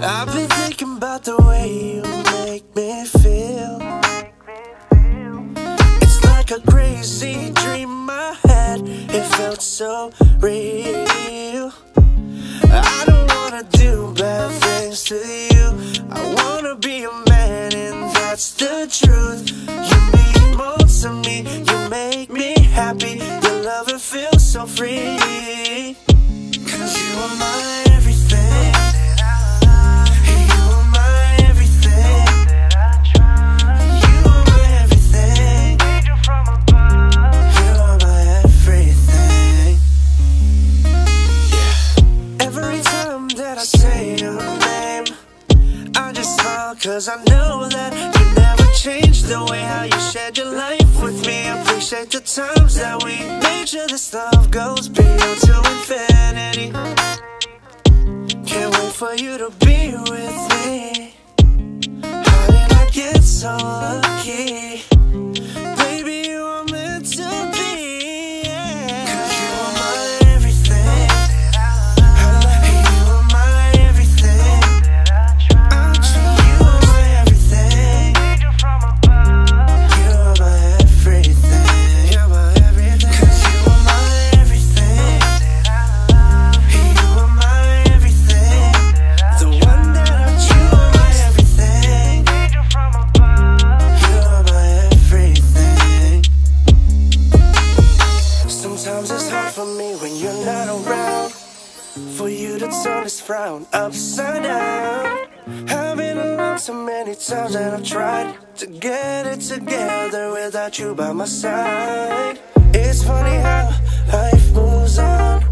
I've been thinking about the way you make me feel. It's like a crazy dream I had. It felt so real. I don't wanna do bad things to you. I wanna be a man and that's the truth. You mean more to me, you make me happy. Your loving feels so free. Cause you are my everything. You are my everything. You are my everything. You are my everything. Yeah. Every time that I say your name, I just smile cause I know that you never change the way how you shared your life with me. I appreciate the times that we made sure this love goes beyond to infinity. Can't wait for you to be with me. How did I get so lucky? Baby, you are meant to be, yeah. Cause you are my everything. You are my everything. You are my everything. You are my everything. You're my everything. Cause you are my everything. You are my everything. The one that I choose. You are my everything. You are my everything. Sometimes it's hard for me when you're not around, for you to turn this frown upside down. I've been alone so many times and I've tried to get it together without you by my side. It's funny how life moves on.